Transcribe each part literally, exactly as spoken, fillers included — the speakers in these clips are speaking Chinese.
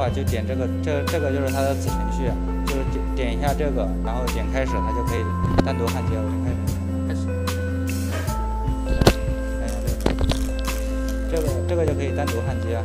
话，就点这个，这这个就是它的子程序，就是点点一下这个，然后点开始，它就可以单独焊接。我先开始。开始。看一下这个，这个这个就可以单独焊接。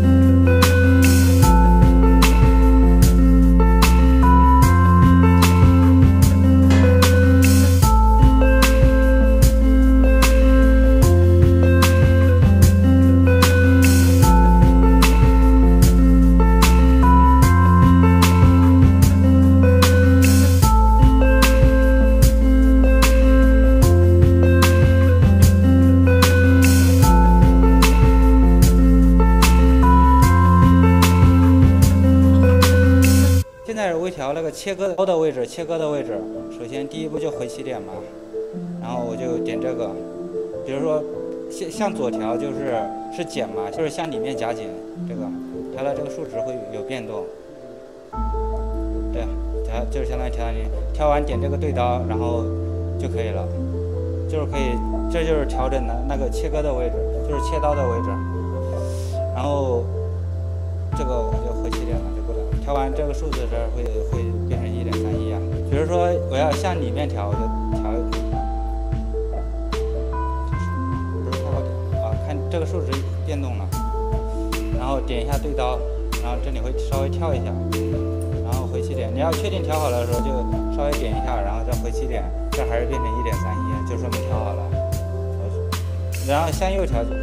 现在是微调那个切割刀的位置，切割的位置，首先第一步就回起点嘛，然后我就点这个，比如说向向左调就是是减嘛，就是向里面加减，这个调到这个数值会有变动，对，调就是相当于调到你调完点这个对刀，然后就可以了，就是可以，这就是调整的那个切割的位置，就是切刀的位置，然后这个我就回起点了。调完这个数字这会会变成一点三一啊。比如说我要向里面调，我就调，不是太高点啊，看这个数值变动了，然后点一下对刀，然后这里会稍微跳一下，然后回起点。你要确定调好了的时候就稍微点一下，然后再回起点，这还是变成一点三一，就说明调好了。然后向右调就是。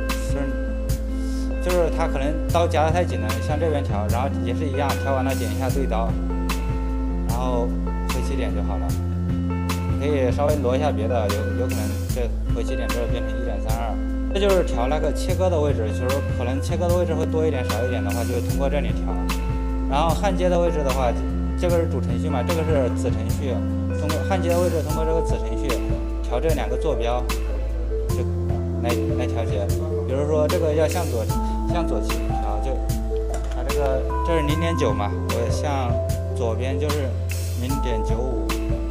就是它可能刀夹得太紧了，向这边调，然后也是一样，调完了点一下对刀，然后回起点就好了。可以稍微挪一下别的，有有可能这回起点这变成一点三二。这就是调那个切割的位置，就是可能切割的位置会多一点少一点的话，就通过这里调。然后焊接的位置的话，这个是主程序嘛，这个是子程序。通过焊接的位置，通过这个子程序调这两个坐标，就来来调节。比如说这个要向左。向左调就，它这个这是零点九嘛，我向左边就是零点九五，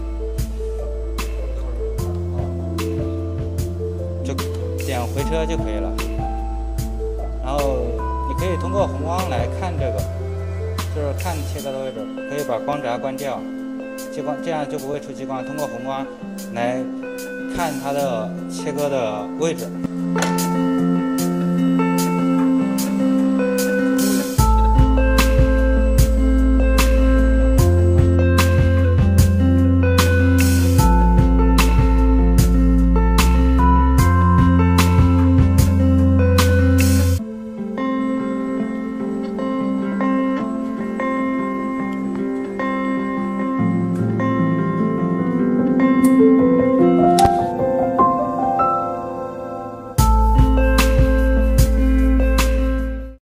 就点回车就可以了。然后你可以通过红光来看这个，就是看切割的位置，可以把光闸关掉，激光这样就不会出激光。通过红光来看它的切割的位置。